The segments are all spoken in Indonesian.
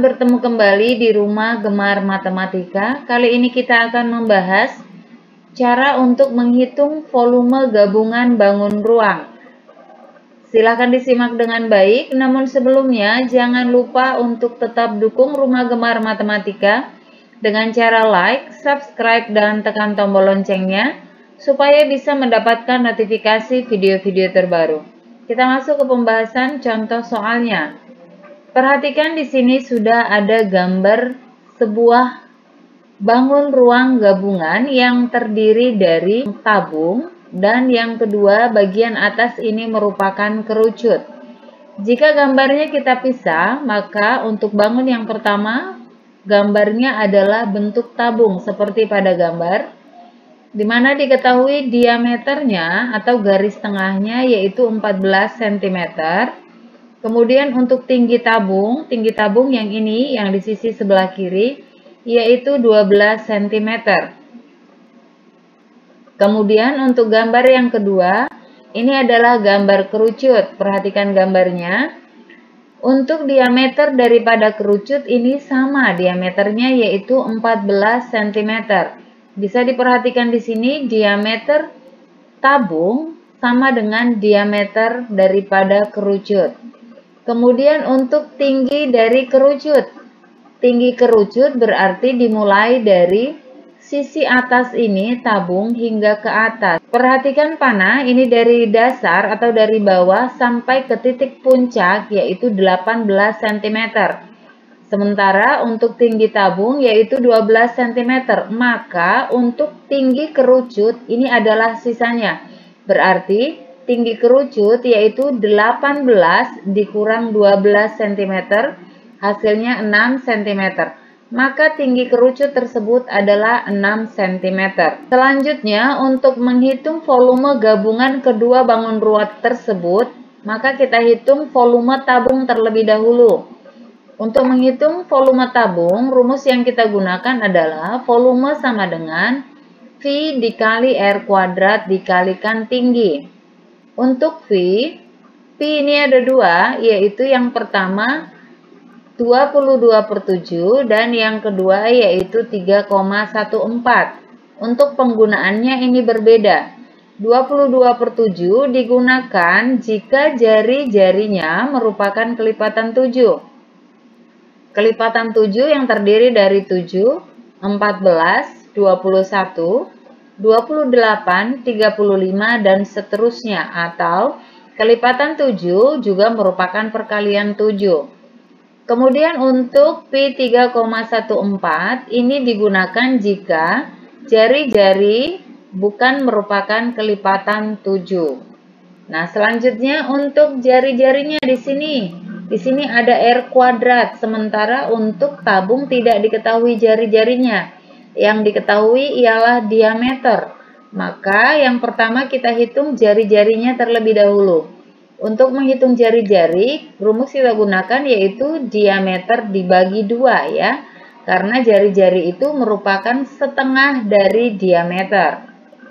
bertemu kembali di rumah Gemar Matematika. Kali ini kita akan membahas cara untuk menghitung volume gabungan bangun ruang. Silahkan disimak dengan baik, namun sebelumnya jangan lupa untuk tetap dukung Rumah Gemar Matematika dengan cara like, subscribe, dan tekan tombol loncengnya supaya bisa mendapatkan notifikasi video-video terbaru. Kita masuk ke pembahasan contoh soalnya. Perhatikan di sini sudah ada gambar sebuah bangun ruang gabungan yang terdiri dari tabung dan yang kedua bagian atas ini merupakan kerucut. Jika gambarnya kita pisah, maka untuk bangun yang pertama gambarnya adalah bentuk tabung seperti pada gambar, di mana diketahui diameternya atau garis tengahnya yaitu 14 cm. Kemudian untuk tinggi tabung yang ini yang di sisi sebelah kiri yaitu 12 cm. Kemudian untuk gambar yang kedua, ini adalah gambar kerucut. Perhatikan gambarnya. Untuk diameter daripada kerucut ini sama diameternya yaitu 14 cm. Bisa diperhatikan di sini diameter tabung sama dengan diameter daripada kerucut. Kemudian untuk tinggi dari kerucut. Tinggi kerucut berarti dimulai dari sisi atas ini tabung hingga ke atas. Perhatikan panah ini dari dasar atau dari bawah sampai ke titik puncak yaitu 18 cm. Sementara untuk tinggi tabung yaitu 12 cm. Maka untuk tinggi kerucut ini adalah sisanya. Berarti tinggi kerucut yaitu 18 dikurang 12 cm, hasilnya 6 cm. Maka tinggi kerucut tersebut adalah 6 cm. Selanjutnya, untuk menghitung volume gabungan kedua bangun ruang tersebut, maka kita hitung volume tabung terlebih dahulu. Untuk menghitung volume tabung, rumus yang kita gunakan adalah volume sama dengan V dikali R kuadrat dikalikan tinggi. Untuk V ini ada dua, yaitu yang pertama 22/7 dan yang kedua yaitu 3,14. Untuk penggunaannya ini berbeda. 22/7 digunakan jika jari-jarinya merupakan kelipatan 7. Kelipatan 7 yang terdiri dari 7, 14, 21, 28, 35, dan seterusnya, atau kelipatan 7 juga merupakan perkalian 7. Kemudian untuk Pi 3,14 ini digunakan jika jari-jari bukan merupakan kelipatan 7. Nah, selanjutnya untuk jari-jarinya di sini ada R kuadrat, sementara untuk tabung tidak diketahui jari-jarinya. Yang diketahui ialah diameter. Maka yang pertama kita hitung jari-jarinya terlebih dahulu. Untuk menghitung jari-jari, rumus kita gunakan yaitu diameter dibagi 2 ya. Karena jari-jari itu merupakan setengah dari diameter.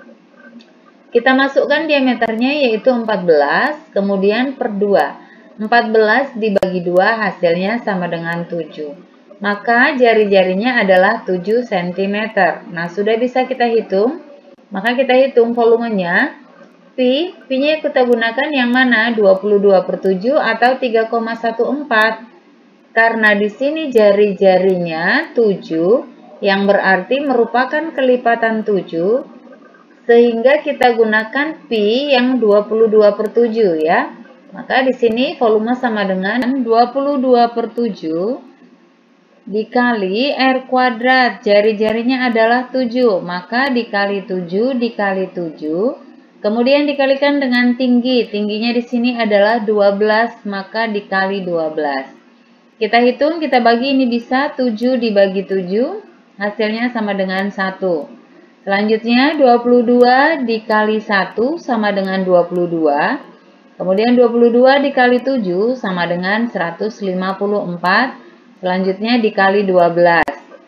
Kita masukkan diameternya yaitu 14, kemudian per 2. 14 dibagi 2 hasilnya sama dengan 7. Maka jari-jarinya adalah 7 cm. Nah, sudah bisa kita hitung. Maka kita hitung volumenya. Pi-nya kita gunakan yang mana? 22/7 atau 3,14. Karena di sini jari-jarinya 7, yang berarti merupakan kelipatan 7, sehingga kita gunakan Pi yang 22/7 ya. Maka di sini volume sama dengan 22/7 dikali R kuadrat, jari-jarinya adalah 7, maka dikali 7 dikali 7, kemudian dikalikan dengan tingginya di sini adalah 12, maka dikali 12. Kita hitung, kita bagi ini bisa 7 dibagi 7, hasilnya sama dengan 1. Selanjutnya 22 dikali 1 sama dengan 22, kemudian 22 dikali 7 sama dengan 154, selanjutnya dikali 12.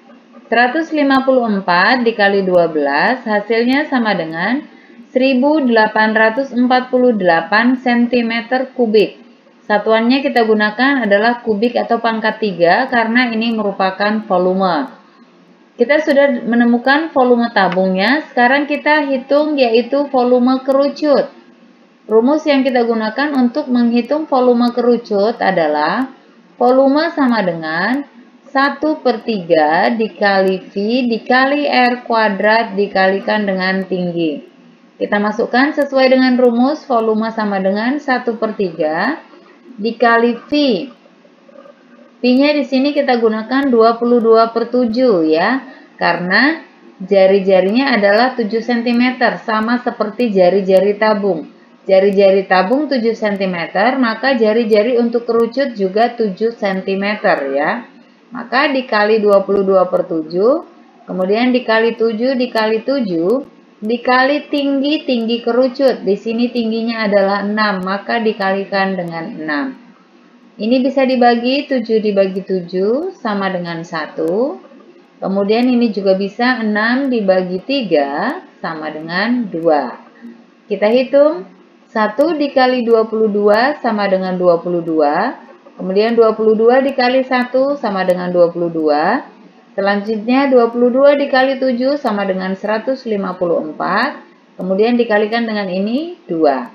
154 dikali 12 hasilnya sama dengan 1848 cm3. Satuannya kita gunakan adalah kubik atau pangkat 3 karena ini merupakan volume. Kita sudah menemukan volume tabungnya, sekarang kita hitung yaitu volume kerucut. Rumus yang kita gunakan untuk menghitung volume kerucut adalah volume sama dengan 1/3 dikali V dikali R kuadrat dikalikan dengan tinggi. Kita masukkan sesuai dengan rumus, volume sama dengan 1/3 dikali V. V-nya di sini kita gunakan 22/7 ya, karena jari-jarinya adalah 7 cm, sama seperti jari-jari tabung. Jari-jari tabung 7 cm, maka jari-jari untuk kerucut juga 7 cm ya. Maka dikali 22/7, kemudian dikali 7 dikali 7, dikali tinggi kerucut. Di sini tingginya adalah 6, maka dikalikan dengan 6. Ini bisa dibagi 7 dibagi 7 sama dengan 1. Kemudian ini juga bisa 6 dibagi 3 sama dengan 2. Kita hitung 1 dikali 22 sama dengan 22. Kemudian 22 dikali 1 sama dengan 22. Selanjutnya 22 dikali 7 sama dengan 154. Kemudian dikalikan dengan ini 2.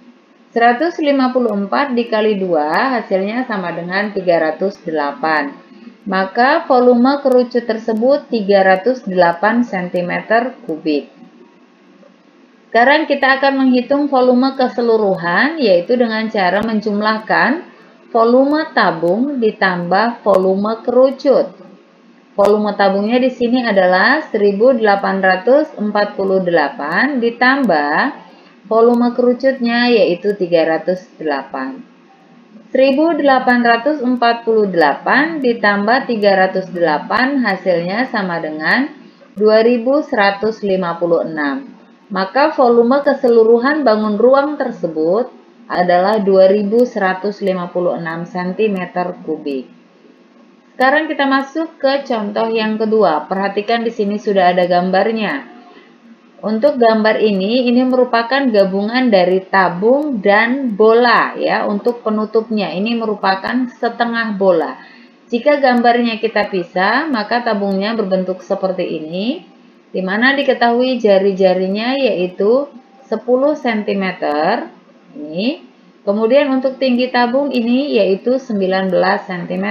154 dikali 2 hasilnya sama dengan 308. Maka volume kerucut tersebut 308 cm3. Sekarang kita akan menghitung volume keseluruhan, yaitu dengan cara menjumlahkan volume tabung ditambah volume kerucut. Volume tabungnya di sini adalah 1848 ditambah volume kerucutnya yaitu 308. 1848 ditambah 308 hasilnya sama dengan 2156. Maka volume keseluruhan bangun ruang tersebut adalah 2156 cm3. Sekarang kita masuk ke contoh yang kedua. Perhatikan di sini sudah ada gambarnya. Untuk gambar ini merupakan gabungan dari tabung dan bola ya. Untuk penutupnya ini merupakan setengah bola. Jika gambarnya kita pisah, maka tabungnya berbentuk seperti ini, di mana diketahui jari-jarinya yaitu 10 cm ini. Kemudian untuk tinggi tabung ini yaitu 19 cm.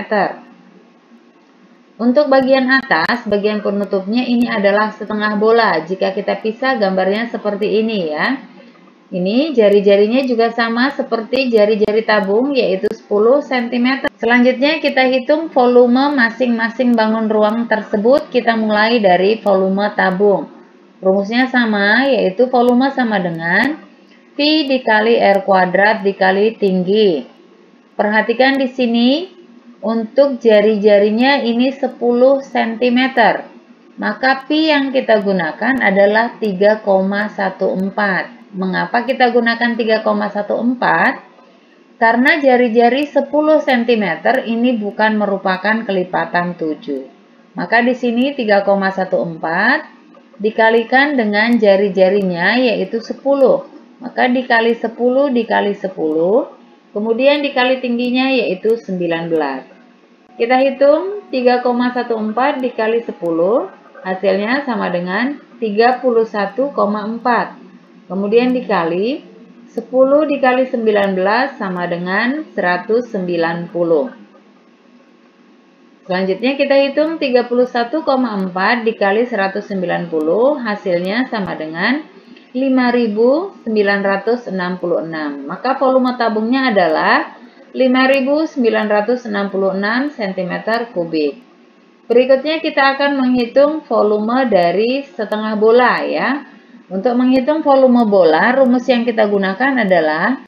Untuk bagian atas, bagian penutupnya ini adalah setengah bola. Jika kita pisah, gambarnya seperti ini ya. Ini jari-jarinya juga sama seperti jari-jari tabung, yaitu 10 cm. Selanjutnya kita hitung volume masing-masing bangun ruang tersebut. Kita mulai dari volume tabung. Rumusnya sama, yaitu volume sama dengan V dikali R kuadrat dikali tinggi. Perhatikan di sini. Untuk jari-jarinya ini 10 cm. Maka pi yang kita gunakan adalah 3,14. Mengapa kita gunakan 3,14? Karena jari-jari 10 cm ini bukan merupakan kelipatan 7. Maka di sini 3,14 dikalikan dengan jari-jarinya yaitu 10. Maka dikali 10 dikali 10. Kemudian dikali tingginya yaitu 19. Kita hitung 3,14 dikali 10, hasilnya sama dengan 31,4. Kemudian dikali 10 dikali 19 sama dengan 190. Selanjutnya kita hitung 31,4 dikali 190, hasilnya sama dengan 5.966. Maka volume tabungnya adalah 5.966 cm3. Berikutnya kita akan menghitung volume dari setengah bola ya. Untuk menghitung volume bola, rumus yang kita gunakan adalah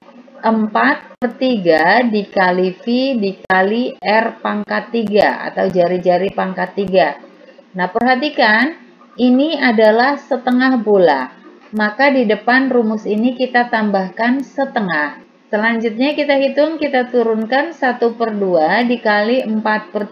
4/3 dikali V dikali R pangkat 3 atau jari-jari pangkat 3. Nah, perhatikan, ini adalah setengah bola. Maka di depan rumus ini kita tambahkan setengah. Selanjutnya kita hitung, kita turunkan 1/2 dikali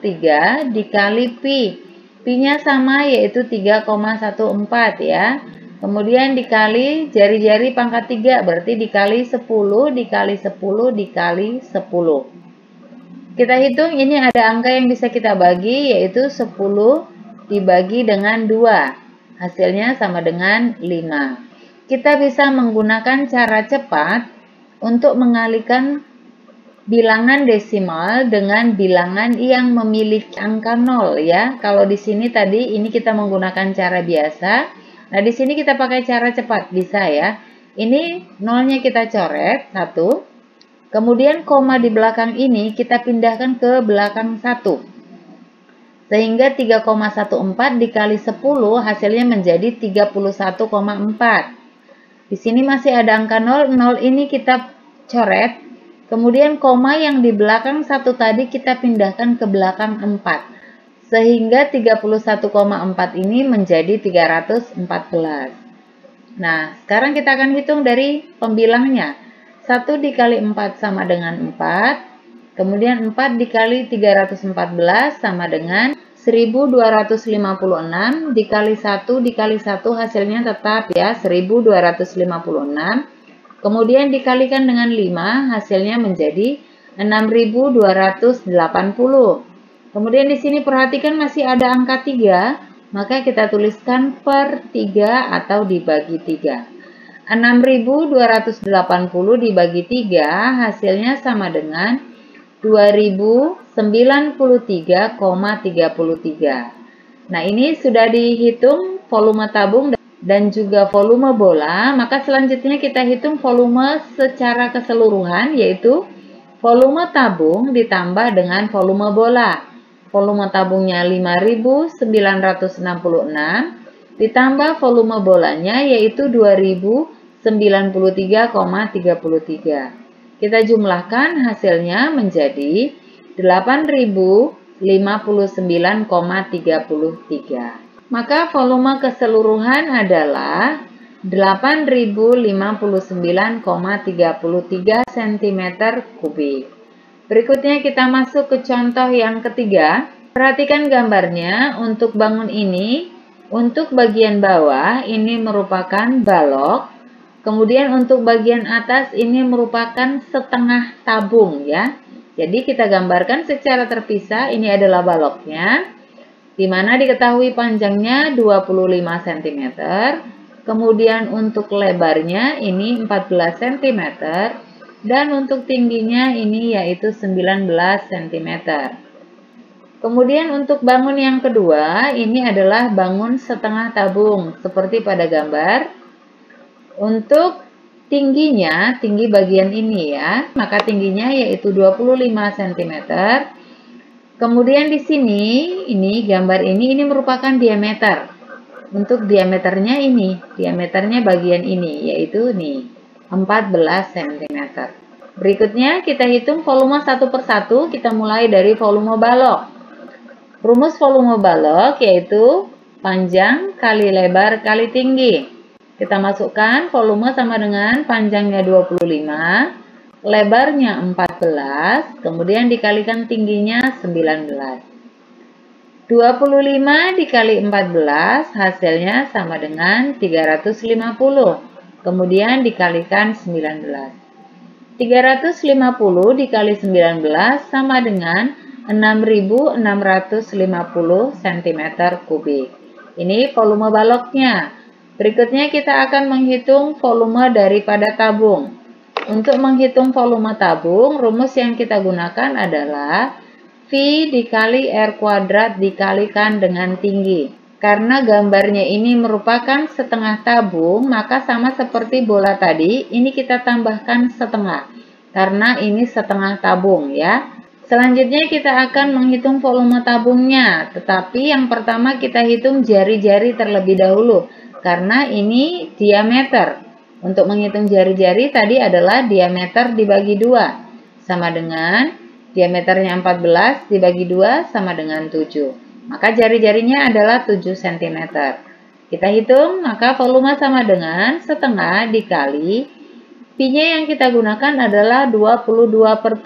4/3 dikali pi. Pi-nya sama yaitu 3,14 ya. Kemudian dikali jari-jari pangkat 3, berarti dikali 10, dikali 10, dikali 10. Kita hitung ini ada angka yang bisa kita bagi, yaitu 10 dibagi dengan 2. Hasilnya sama dengan 5. Kita bisa menggunakan cara cepat untuk mengalihkan bilangan desimal dengan bilangan yang memiliki angka 0 ya. Kalau di sini tadi ini kita menggunakan cara biasa. Nah, di sini kita pakai cara cepat, bisa ya. Ini nolnya kita coret 1. Kemudian koma di belakang ini kita pindahkan ke belakang 1. Sehingga 3,14 dikali 10 hasilnya menjadi 31,4. Di sini masih ada angka 0, 0 ini kita coret. Kemudian koma yang di belakang 1 tadi kita pindahkan ke belakang 4. Sehingga 31,4 ini menjadi 314. Nah, sekarang kita akan hitung dari pembilangnya. 1 dikali 4 sama dengan 4. Kemudian 4 dikali 314 sama dengan 1256. Dikali 1 dikali 1 hasilnya tetap ya 1256. Kemudian dikalikan dengan 5, hasilnya menjadi 6280. Kemudian di sini perhatikan masih ada angka 3, maka kita tuliskan per 3 atau dibagi 3. 6280 dibagi 3, hasilnya sama dengan 2093,33. Nah, ini sudah dihitung volume tabung dan juga volume bola, maka selanjutnya kita hitung volume secara keseluruhan, yaitu volume tabung ditambah dengan volume bola. Volume tabungnya 5.966 ditambah volume bolanya yaitu 2093,33. Kita jumlahkan hasilnya menjadi 8.059,33. Maka volume keseluruhan adalah 8.059,33 cm3. Berikutnya kita masuk ke contoh yang ketiga. Perhatikan gambarnya. Untuk bangun ini, untuk bagian bawah ini merupakan balok. Kemudian untuk bagian atas ini merupakan setengah tabung ya. Jadi kita gambarkan secara terpisah. Ini adalah baloknya, di mana diketahui panjangnya 25 cm, kemudian untuk lebarnya ini 14 cm, dan untuk tingginya ini yaitu 19 cm. Kemudian untuk bangun yang kedua, ini adalah bangun setengah tabung, seperti pada gambar. Untuk tingginya, tinggi bagian ini ya, maka tingginya yaitu 25 cm. Kemudian di sini, ini gambar ini merupakan diameter. Untuk diameternya ini, diameternya bagian ini, yaitu nih, 14 cm. Berikutnya kita hitung volume satu persatu, kita mulai dari volume balok. Rumus volume balok yaitu panjang kali lebar kali tinggi. Kita masukkan volume sama dengan panjangnya 25, lebarnya 14, kemudian dikalikan tingginya 19. 25 dikali 14 hasilnya sama dengan 350. Kemudian dikalikan 19. 350 dikali 19 sama dengan 6.650 cm3. Ini volume baloknya. Berikutnya kita akan menghitung volume daripada tabung. Untuk menghitung volume tabung, rumus yang kita gunakan adalah V dikali R kuadrat dikalikan dengan tinggi. Karena gambarnya ini merupakan setengah tabung, maka sama seperti bola tadi, ini kita tambahkan setengah. Karena ini setengah tabung ya. Selanjutnya kita akan menghitung volume tabungnya. Tetapi yang pertama kita hitung jari-jari terlebih dahulu. Karena ini diameter. Untuk menghitung jari-jari tadi adalah diameter dibagi 2. Sama dengan diameternya 14 dibagi 2 sama dengan 7. Maka jari-jarinya adalah 7 cm. Kita hitung, maka volume sama dengan setengah dikali. Pi-nya yang kita gunakan adalah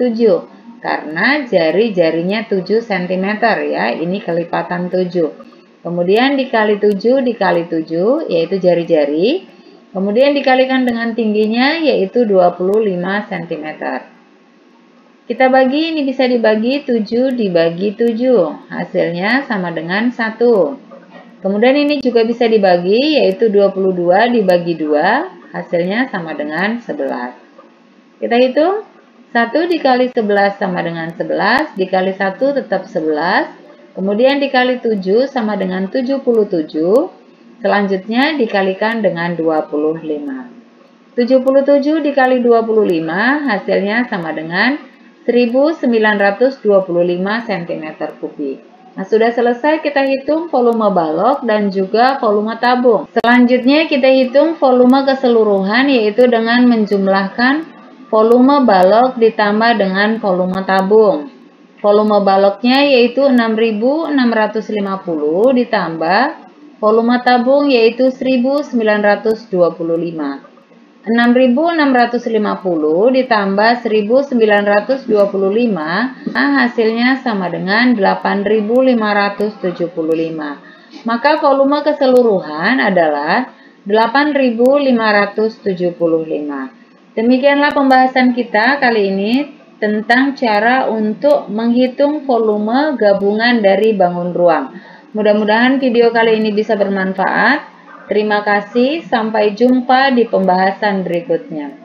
22/7. Karena jari-jarinya 7 cm ya. Ini kelipatan 7. Kemudian dikali 7 dikali 7, yaitu jari-jari. Kemudian dikalikan dengan tingginya, yaitu 25 cm. Kita bagi, ini bisa dibagi 7 dibagi 7. Hasilnya sama dengan 1. Kemudian ini juga bisa dibagi, yaitu 22 dibagi 2. Hasilnya sama dengan 11. Kita hitung. 1 dikali 11 sama dengan 11. Dikali 1 tetap 11. Kemudian dikali 7 sama dengan 77. Selanjutnya dikalikan dengan 25. 77 dikali 25 hasilnya sama dengan 1925 cm3. Nah, sudah selesai kita hitung volume balok dan juga volume tabung. Selanjutnya kita hitung volume keseluruhan, yaitu dengan menjumlahkan volume balok ditambah dengan volume tabung. Volume baloknya yaitu 6.650 ditambah volume tabung yaitu 1.925. 6.650 ditambah 1.925, nah hasilnya sama dengan 8.575. Maka volume keseluruhan adalah 8.575. Demikianlah pembahasan kita kali ini tentang cara untuk menghitung volume gabungan dari bangun ruang. Mudah-mudahan video kali ini bisa bermanfaat. Terima kasih, sampai jumpa di pembahasan berikutnya.